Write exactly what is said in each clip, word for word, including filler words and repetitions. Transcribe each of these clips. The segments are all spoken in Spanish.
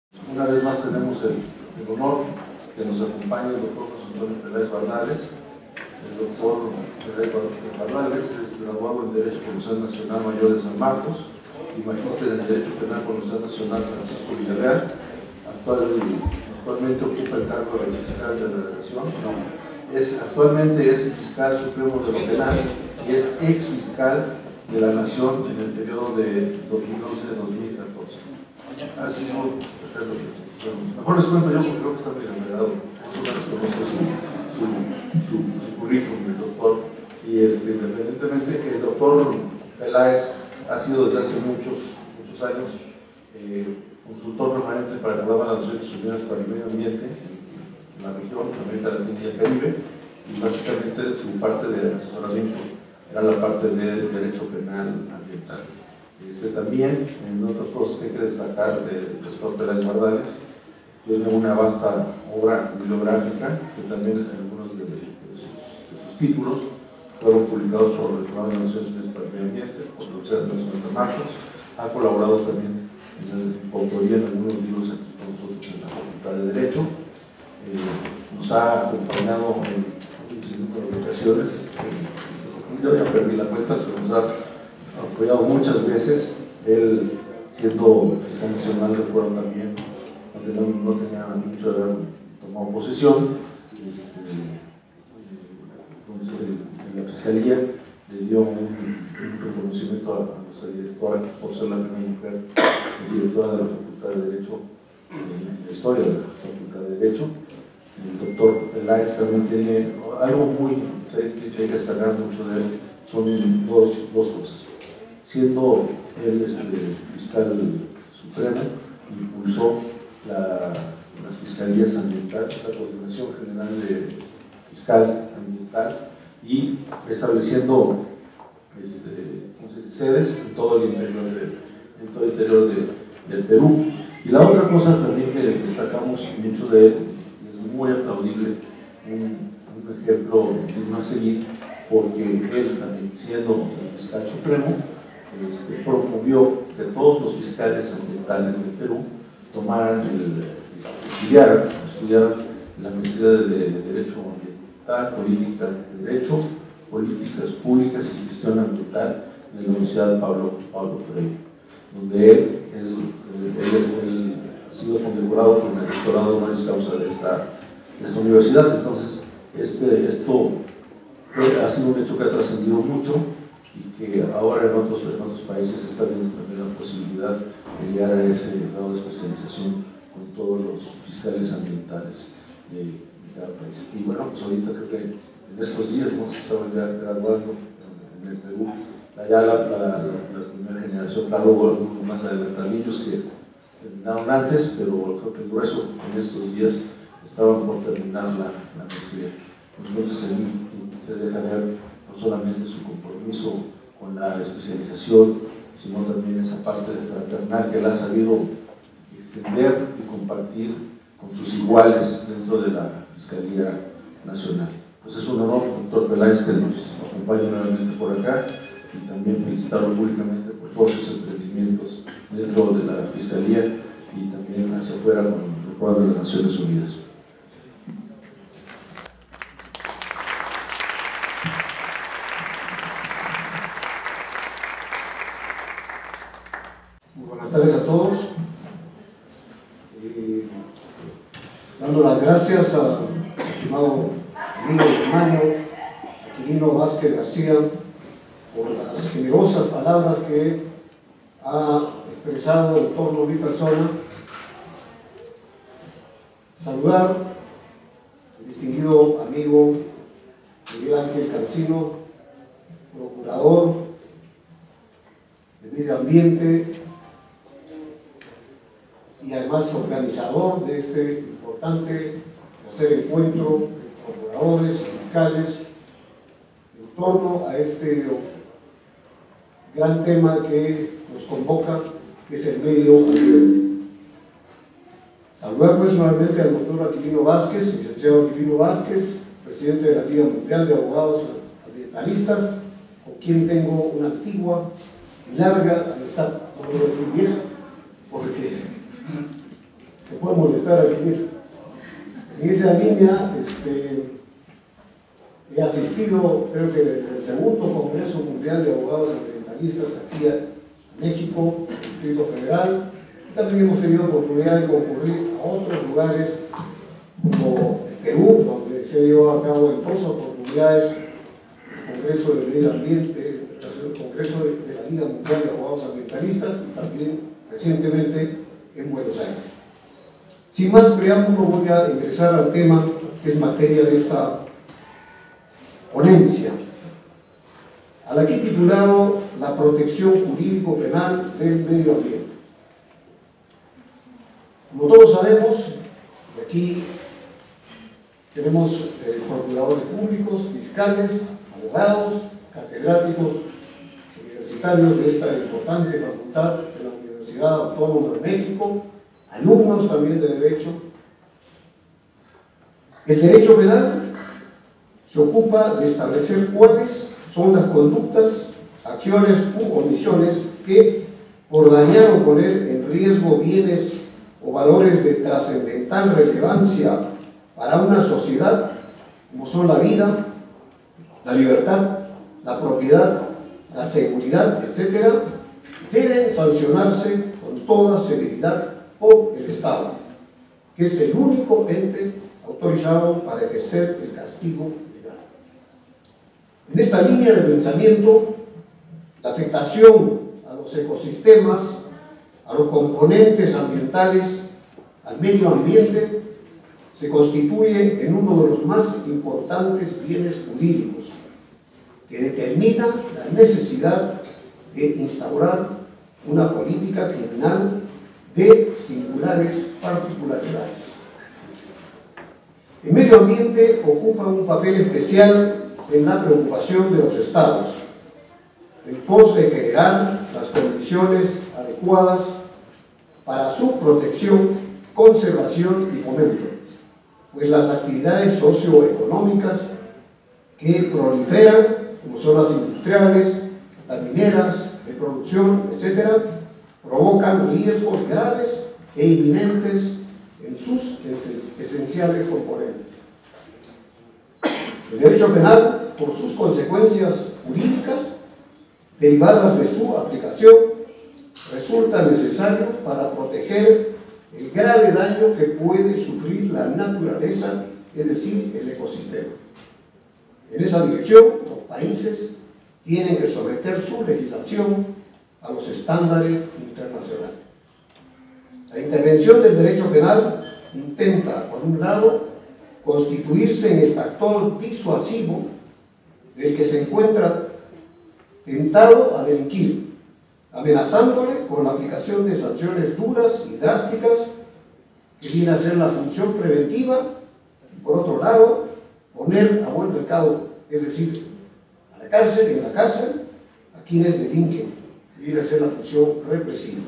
Una vez más tenemos el, el honor que nos acompañe el doctor José Antonio Peláez Bardales. El doctor Peláez Bardales es graduado en Derecho por la Universidad Nacional Mayor de San Marcos y magíster en Derecho Penal por la Universidad Nacional Francisco Villarreal. Actual, actualmente ocupa el cargo de fiscal de la delegación. No, es, actualmente es fiscal supremo de lo penal y es ex fiscal de la Nación en el periodo de dos mil once a dos mil catorce. Así como, mejor les cuento yo porque creo que está muy enredado. Conozco su, su, su, su currículum del doctor. Y este, independientemente que el doctor Peláez ha sido desde hace muchos, muchos años eh, consultor permanente para el programa de las Naciones Unidas para el Medio Ambiente en la región, América Latina y el Caribe, y básicamente su parte de asesoramiento era la parte de Derecho Penal Ambiental. Este, también, en otras cosas que hay que destacar del doctor Peláez Bardales, tiene una vasta obra bibliográfica, que también es algunos de, de, de, sus, de sus títulos fueron publicados sobre el programa de las Naciones Unidas para el Medio Ambiente por la Universidad Nacional de San Marcos. Ha colaborado también en el autoría en algunos libros aquí con nosotros en la Facultad de Derecho. Eh, nos ha acompañado en muchas ocasiones. Eh, yo ya perdí la cuenta, se nos ha apoyado muchas veces. Él, siendo fiscal nacional, recuerdo también, aunque no, no tenía mucho de haber tomado posesión, este, en la fiscalía le dio un, un reconocimiento a, a nuestra directora por ser la primera mujer directora de la Facultad de Derecho, en la historia de la Facultad de Derecho. El doctor Peláez también tiene algo muy que hay que destacar mucho de él, son dos, dos cosas. Siendo él este, fiscal supremo, impulsó la, las fiscalías ambientales, la Coordinación General de Fiscal Ambiental, y estableciendo este, sedes en todo el interior, de, en todo el interior de, del Perú. Y la otra cosa también que destacamos mucho de él, es muy aplaudible, un, un ejemplo digno a seguir, porque él también, siendo el fiscal supremo, Este, promovió que todos los fiscales ambientales del Perú tomaran el, estudiaran, estudiaran la maestría de, de Derecho Ambiental, Política de Derecho, Políticas Públicas y Gestión Ambiental en la Universidad de Pablo, Pablo Freire, donde él, es, él, él ha sido condecorado con el doctorado honoris causa de esta, de esta universidad. Entonces, este, esto ha sido un hecho que ha trascendido mucho, y que ahora en otros, en otros países está viendo también la posibilidad de llegar a ese grado de especialización con todos los fiscales ambientales de, de cada país. Y bueno, pues ahorita creo que en estos días hemos estado ya graduando en, en el Perú, allá la, la, la, la primera generación, claro, hubo algunos más adelantadillos que terminaron antes, pero creo que el grueso en estos días estaban por terminar la, la maestría. Entonces ahí se deja ver no solamente su compromiso con la especialización, sino también esa parte fraternal que él ha sabido extender y compartir con sus iguales dentro de la Fiscalía Nacional. Pues es un honor, doctor Peláez, que nos acompañe nuevamente por acá, y también felicitarlo públicamente por todos sus emprendimientos dentro de la Fiscalía y también hacia afuera con el Programa de las Naciones Unidas. Buenas tardes a todos. Eh, dando las gracias al estimado amigo y hermano Aquilino Vázquez García por las generosas palabras que ha expresado en torno a mi persona. Saludar al distinguido amigo Miguel Ángel Cancino, procurador de Medio Ambiente y además organizador de este importante tercer encuentro de procuradores y fiscales en torno a este gran tema que nos convoca, que es el medio ambiente. Saludar pues nuevamente al doctor Aquilino Vázquez, licenciado Aquilino Vázquez, presidente de la Liga Mundial de Abogados Ambientalistas, con quien tengo una antigua y larga amistad, no puedo decir vieja, porque se puede molestar aquí. Mira. En esa línea, este, he asistido, creo que desde el segundo Congreso Mundial de Abogados Ambientalistas aquí a México, Distrito Federal. También hemos tenido oportunidad de concurrir a otros lugares como Perú, donde se llevó a cabo en dos oportunidades el Congreso de Medio Ambiente, el Congreso de la Liga Mundial de Abogados Ambientalistas, y también recientemente en Buenos Aires. Sin más preámbulo, voy a ingresar al tema que es materia de esta ponencia, a la que he titulado La protección jurídico-penal del medio ambiente. Como todos sabemos, aquí tenemos eh, procuradores públicos, fiscales, abogados, catedráticos universitarios de esta importante facultad de la Universidad Autónoma de México, alumnos también de Derecho. El derecho penal se ocupa de establecer cuáles son las conductas, acciones u omisiones que, por dañar o poner en riesgo bienes o valores de trascendental relevancia para una sociedad, como son la vida, la libertad, la propiedad, la seguridad, etcétera, deben sancionarse con toda severidad por el Estado, que es el único ente autorizado para ejercer el castigo legal. En esta línea de pensamiento, la afectación a los ecosistemas, a los componentes ambientales, al medio ambiente, se constituye en uno de los más importantes bienes jurídicos que determina la necesidad de instaurar una política criminal de singulares particularidades. El medio ambiente ocupa un papel especial en la preocupación de los Estados, en pos de crear las condiciones adecuadas para su protección, conservación y fomento, pues las actividades socioeconómicas que proliferan, como son las industriales, las mineras, de producción, etcétera, provocan riesgos graves e inminentes en sus esenciales componentes. El derecho penal, por sus consecuencias jurídicas derivadas de su aplicación, resulta necesario para proteger el grave daño que puede sufrir la naturaleza, es decir, el ecosistema. En esa dirección, los países tienen que someter su legislación a los estándares internacionales. La intervención del derecho penal intenta, por un lado, constituirse en el factor disuasivo del que se encuentra tentado a delinquir, amenazándole con la aplicación de sanciones duras y drásticas que viene a ser la función preventiva, y por otro lado, poner a buen recaudo, es decir, a la cárcel y en la cárcel a quienes delinquen, que viene a ser la función represiva.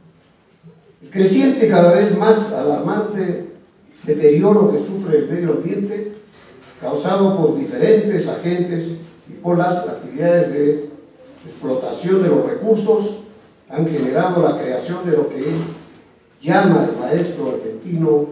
El creciente, cada vez más alarmante deterioro que sufre el medio ambiente, causado por diferentes agentes y por las actividades de explotación de los recursos, han generado la creación de lo que él llama el maestro argentino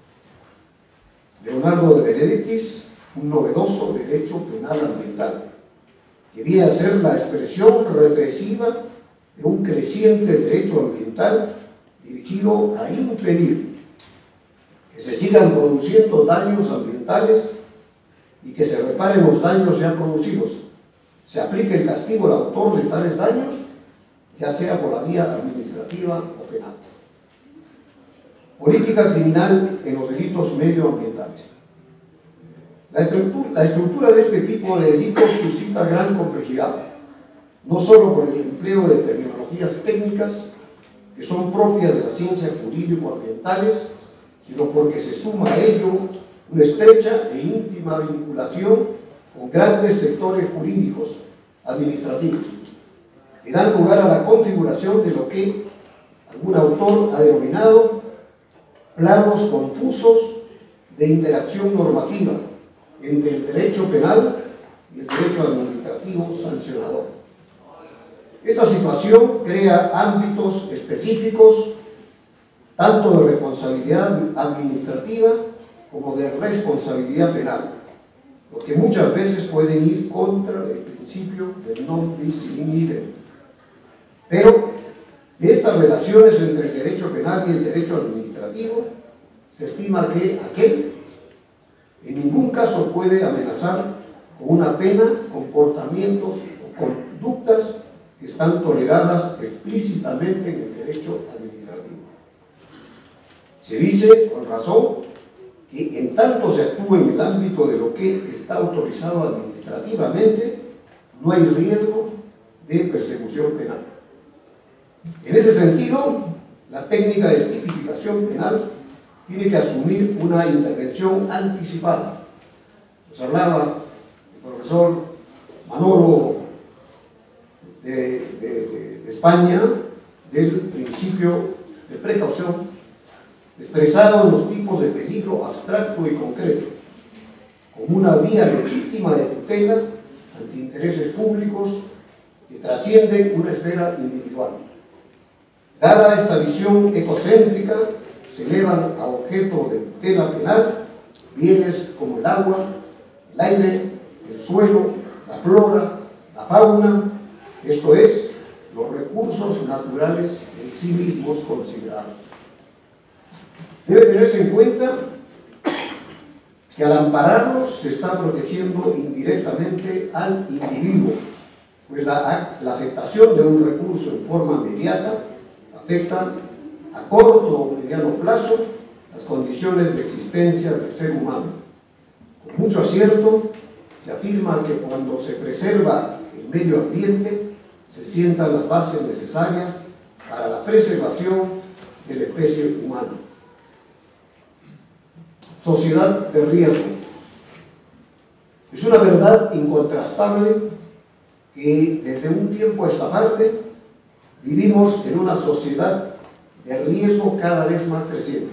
Leonardo de Benedictis un novedoso derecho penal ambiental, que viene a ser la expresión represiva de un creciente derecho ambiental dirigido a impedir que se sigan produciendo daños ambientales y que se reparen los daños ya producidos. Se aplique el castigo al autor de tales daños, ya sea por la vía administrativa o penal. Política criminal en los delitos medioambientales. La estructura, la estructura de este tipo de delitos suscita gran complejidad, no solo por el empleo de terminologías técnicas que son propias de las ciencias jurídico-ambientales, sino porque se suma a ello una estrecha e íntima vinculación con grandes sectores jurídicos administrativos, que dan lugar a la configuración de lo que algún autor ha denominado planos confusos de interacción normativa entre el derecho penal y el derecho administrativo sancionador. Esta situación crea ámbitos específicos tanto de responsabilidad administrativa como de responsabilidad penal, lo que muchas veces pueden ir contra el principio del non bis in idem. Pero de estas relaciones entre el derecho penal y el derecho administrativo, se estima que aquel en ningún caso puede amenazar con una pena comportamientos o conductas que están toleradas explícitamente en el derecho administrativo. Se dice, con razón, que en tanto se actúa en el ámbito de lo que está autorizado administrativamente, no hay riesgo de persecución penal. En ese sentido, la técnica de tipificación penal tiene que asumir una intervención anticipada. Nos hablaba el profesor Manolo de, de, de España del principio de precaución expresado en los tipos de peligro abstracto y concreto, como una vía legítima de tutela ante intereses públicos que trascienden una esfera individual. Dada esta visión ecocéntrica, se elevan a objeto de tutela penal bienes como el agua, el aire, el suelo, la flora, la fauna, esto es, los recursos naturales en sí mismos considerados. Debe tenerse en cuenta que al ampararlos se está protegiendo indirectamente al individuo, pues la, la afectación de un recurso en forma inmediata afecta a corto o mediano plazo las condiciones de existencia del ser humano. Con mucho acierto se afirma que cuando se preserva el medio ambiente se sientan las bases necesarias para la preservación de la especie humana. Sociedad de riesgo. Es una verdad incontrastable que desde un tiempo a esta parte vivimos en una sociedad de riesgo cada vez más creciente.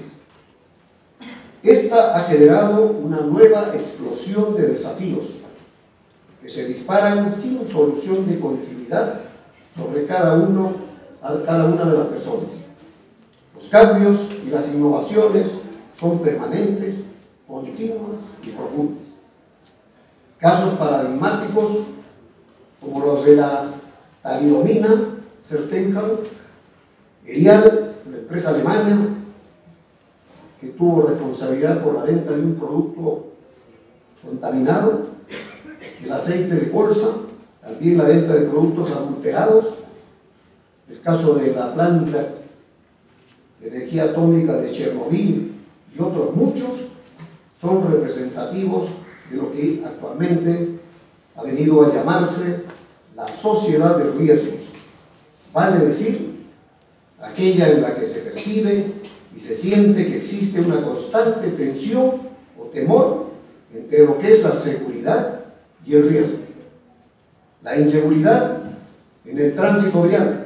Esta ha generado una nueva explosión de desafíos que se disparan sin solución de continuidad sobre cada, uno, cada una de las personas. Los cambios y las innovaciones son permanentes, continuas y profundas. Casos paradigmáticos como los de la talidomina, Certencal, Erial, una empresa alemana que tuvo responsabilidad por la venta de un producto contaminado, el aceite de colza, también la venta de productos adulterados, el caso de la planta de energía atómica de Chernobyl y otros muchos, son representativos de lo que actualmente ha venido a llamarse la sociedad de riesgos, vale decir, aquella en la que se percibe y se siente que existe una constante tensión o temor entre lo que es la seguridad y el riesgo. La inseguridad en el tránsito vial,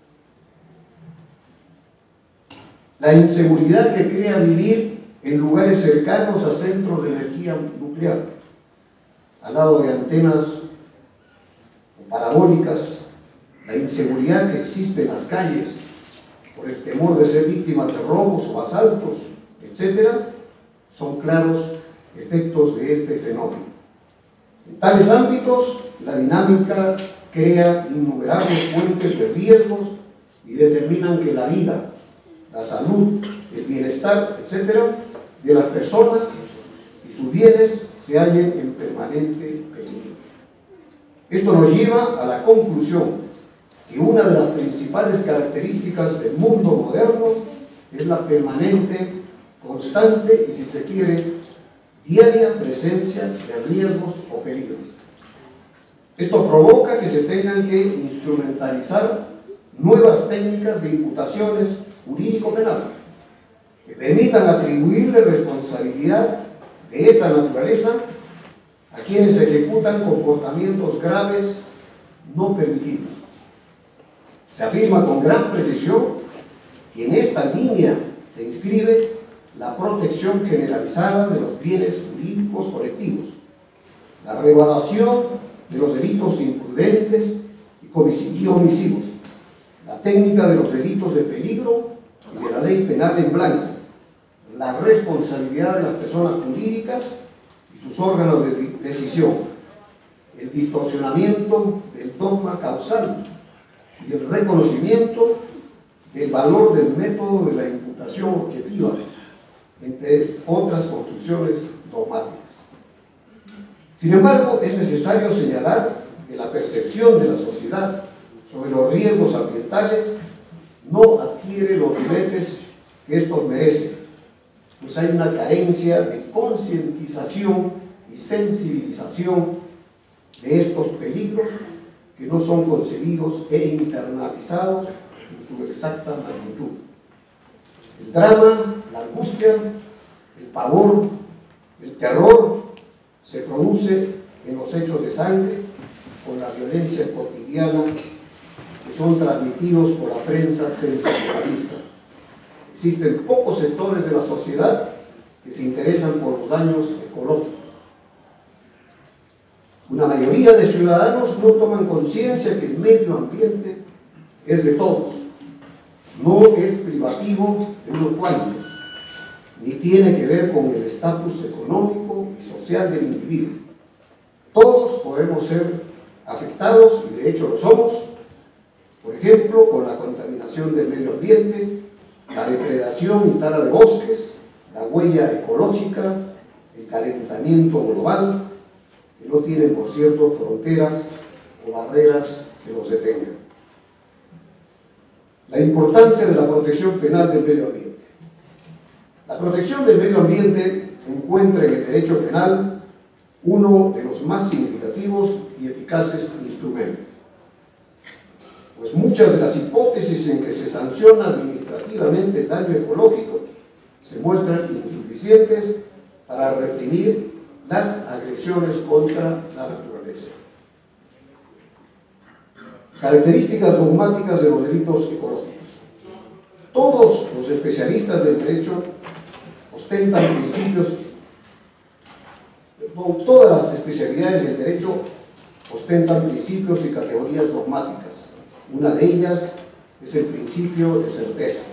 la inseguridad que crea vivir en lugares cercanos a centros de energía nuclear, al lado de antenas parabólicas, la inseguridad que existe en las calles por el temor de ser víctimas de robos o asaltos, etcétera, son claros efectos de este fenómeno. En tales ámbitos, la dinámica crea innumerables fuentes de riesgos y determinan que la vida, la salud, el bienestar, etcétera, de las personas y sus bienes se hallen en permanente peligro. Esto nos lleva a la conclusión que una de las principales características del mundo moderno es la permanente, constante y, si se quiere, diaria presencia de riesgos o peligros. Esto provoca que se tengan que instrumentalizar nuevas técnicas de imputaciones jurídico-penales que permitan atribuirle responsabilidad de esa naturaleza a quienes ejecutan comportamientos graves no permitidos. Se afirma con gran precisión que en esta línea se inscribe la protección generalizada de los bienes jurídicos colectivos, la revaluación de los delitos imprudentes y homicidios, la técnica de los delitos de peligro y de la ley penal en blanco la responsabilidad de las personas jurídicas y sus órganos de decisión, el distorsionamiento del dogma causal y el reconocimiento del valor del método de la imputación objetiva, entre otras construcciones dogmáticas. Sin embargo, es necesario señalar que la percepción de la sociedad sobre los riesgos ambientales no adquiere los niveles que estos merecen, pues hay una carencia de concientización y sensibilización de estos peligros que no son concebidos e internalizados en su exacta magnitud. El drama, la angustia, el pavor, el terror se produce en los hechos de sangre con la violencia cotidiana que son transmitidos por la prensa sensacionalista. Existen pocos sectores de la sociedad que se interesan por los daños ecológicos. Una mayoría de ciudadanos no toman conciencia que el medio ambiente es de todos, no es privativo de unos cuantos, ni tiene que ver con el estatus económico y social del individuo. Todos podemos ser afectados, y de hecho lo somos, por ejemplo, con la contaminación del medio ambiente, la depredación y tala de bosques, la huella ecológica, el calentamiento global, que no tienen, por cierto, fronteras o barreras que los detengan. La importancia de la protección penal del medio ambiente. La protección del medio ambiente encuentra en el derecho penal uno de los más significativos y eficaces instrumentos, pues muchas de las hipótesis en que se sanciona administrativamente el daño ecológico se muestran insuficientes para reprimir las agresiones contra la naturaleza. Características dogmáticas de los delitos ecológicos. Todos los especialistas del derecho ostentan principios, todas las especialidades del derecho ostentan principios y categorías dogmáticas. Una de ellas es el principio de certeza.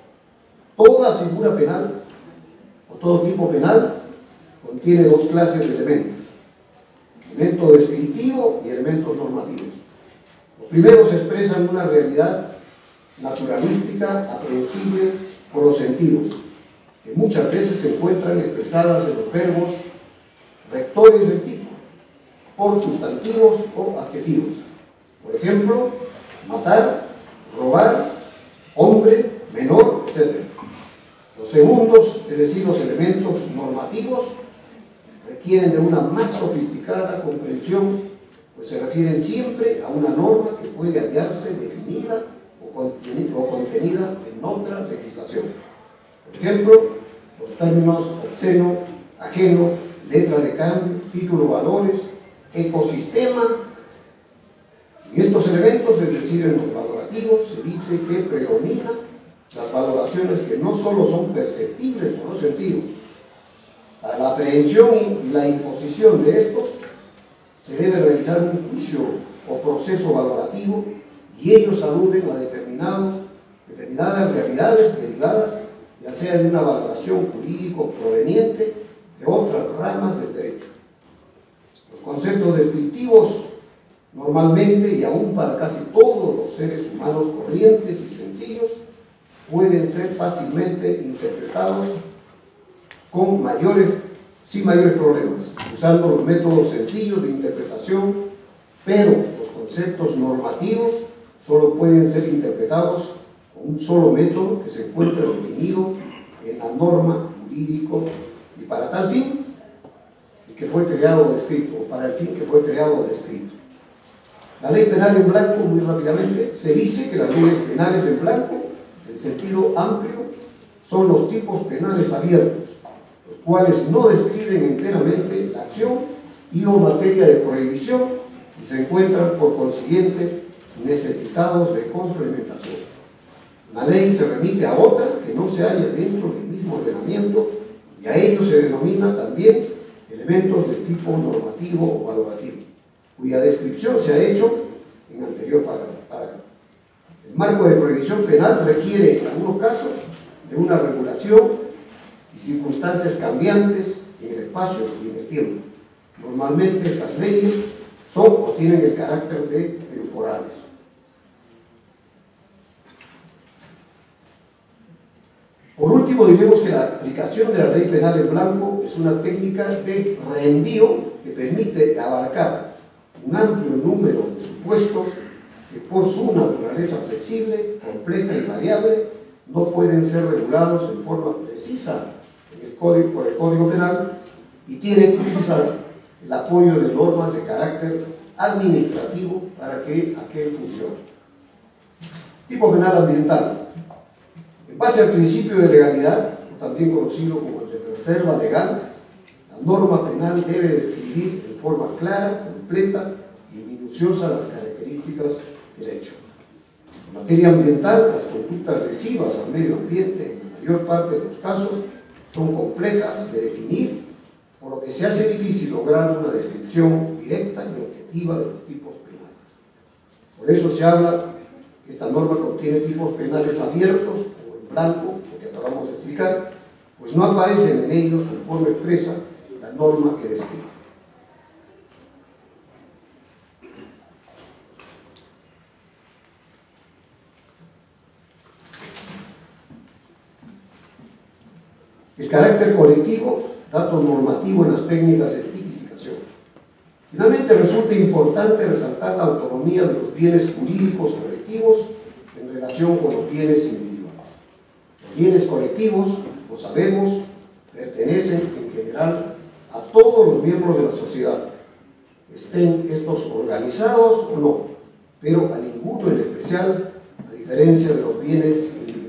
Toda figura penal o todo tipo penal contiene dos clases de elementos: elemento descriptivo y elementos normativos. Los primeros expresan una realidad naturalística aprehensible por los sentidos, que muchas veces se encuentran expresadas en los verbos rectores del tipo, por sustantivos o adjetivos. Por ejemplo, matar, robar, hombre, menor, etcétera. Los segundos, es decir, los elementos normativos, requieren de una más sofisticada comprensión, pues se refieren siempre a una norma que puede hallarse definida o contenida, o contenida en otra legislación. Por ejemplo, los términos obsceno, ajeno, letra de cambio, título, valores, ecosistema. En estos elementos, es decir, en los valorativos, se dice que predominan las valoraciones que no solo son perceptibles por los sentidos. Para la aprehensión y la imposición de estos, se debe realizar un juicio o proceso valorativo, y ellos aluden a determinados, determinadas realidades derivadas, ya sea de una valoración jurídico proveniente de otras ramas del derecho. Los conceptos descriptivos, normalmente y aún para casi todos los seres humanos corrientes y sencillos, pueden ser fácilmente interpretados con mayores, sin mayores problemas, usando los métodos sencillos de interpretación, pero los conceptos normativos solo pueden ser interpretados con un solo método que se encuentra definido en la norma jurídico, y para tal fin y que fue creado o descrito, o para el fin que fue creado o descrito. La ley penal en blanco, muy rápidamente, se dice que las leyes penales en blanco, en sentido amplio, son los tipos penales abiertos, los cuales no describen enteramente la acción y o materia de prohibición, y se encuentran por consiguiente necesitados de complementación. La ley se remite a otra que no se halla dentro del mismo ordenamiento, y a ello se denomina también elementos de tipo normativo o valorativo, cuya descripción se ha hecho en anterior parágrafo. El marco de prohibición penal requiere, en algunos casos, de una regulación y circunstancias cambiantes en el espacio y en el tiempo. Normalmente estas leyes son o tienen el carácter de temporales. Por último, diremos que la aplicación de la ley penal en blanco es una técnica de reenvío que permite abarcar un amplio número de supuestos que por su naturaleza flexible, compleja y variable no pueden ser regulados en forma precisa en el código, por el Código Penal y tienen que utilizar el apoyo de normas de carácter administrativo para que aquel funcione. Tipo penal ambiental. En base al principio de legalidad, también conocido como el de reserva legal, la norma penal debe describir en forma clara, completa y minuciosa las características del hecho. En materia ambiental, las conductas lesivas al medio ambiente, en la mayor parte de los casos, son complejas de definir, por lo que se hace difícil lograr una descripción directa y objetiva de los tipos penales. Por eso se habla que esta norma contiene tipos penales abiertos o en blanco, lo que acabamos de explicar, pues no aparecen en ellos en forma expresa la norma que describe. El carácter colectivo, dato normativo en las técnicas de tipificación. Finalmente, resulta importante resaltar la autonomía de los bienes jurídicos colectivos en relación con los bienes individuales. Los bienes colectivos, lo sabemos, pertenecen en general a todos los miembros de la sociedad, estén estos organizados o no, pero a ninguno en especial, a diferencia de los bienes individuales.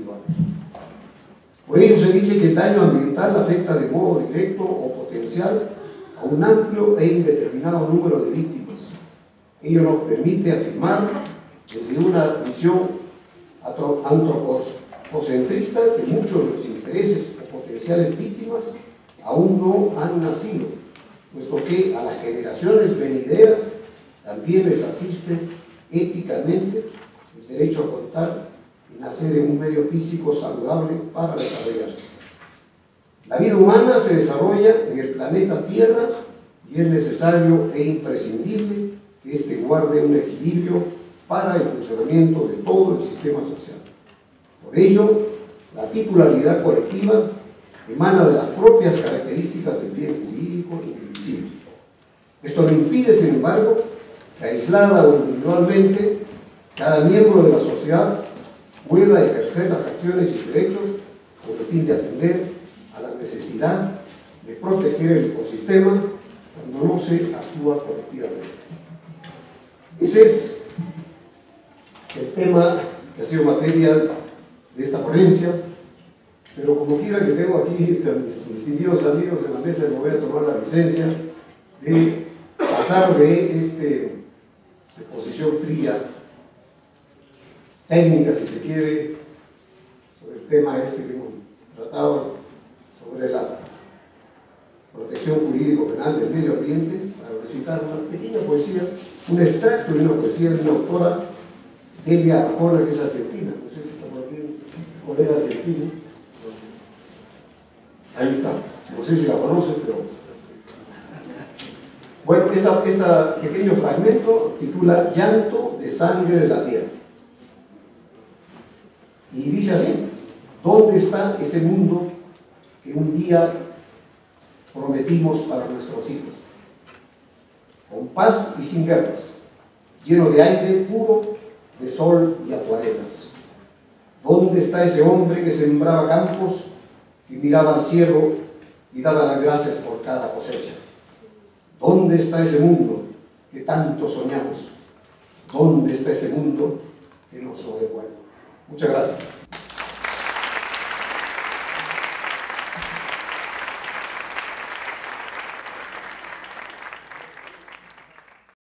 Por ello se dice que el daño ambiental afecta de modo directo o potencial a un amplio e indeterminado número de víctimas. Ello nos permite afirmar desde una visión antropocentrista que muchos de los intereses o potenciales víctimas aún no han nacido, puesto que a las generaciones venideras también les asiste éticamente el derecho a contar y nacer en un medio físico saludable para desarrollarse. La vida humana se desarrolla en el planeta Tierra y es necesario e imprescindible que éste guarde un equilibrio para el funcionamiento de todo el sistema social. Por ello, la titularidad colectiva emana de las propias características del bien jurídico indivisible. Esto no impide, sin embargo, que aislada o individualmente, cada miembro de la sociedad pueda ejercer las acciones y derechos con el fin de atender a la necesidad de proteger el ecosistema cuando no se actúa colectivamente. Ese es el tema que ha sido materia de esta ponencia, pero como quiera que tengo aquí a mis distinguidos amigos en la mesa, me voy a tomar la licencia de pasar de este exposición fría, técnica si se quiere, sobre el tema este que hemos tratado, sobre la protección jurídico-penal del medio ambiente, para recitar una pequeña poesía, un extracto de una poesía de una autora, Delia Arjona, que es argentina. No sé si está por aquí un colega argentino. Ahí está. No sé si la conoces, pero... Bueno, este pequeño fragmento titula Llanto de sangre de la tierra. Y dice así: ¿dónde está ese mundo que un día prometimos para nuestros hijos? Con paz y sin guerras, lleno de aire puro, de sol y acuarelas. ¿Dónde está ese hombre que sembraba campos, que miraba al cielo y daba las gracias por cada cosecha? ¿Dónde está ese mundo que tanto soñamos? ¿Dónde está ese mundo que nos lo devuelve? Muchas gracias.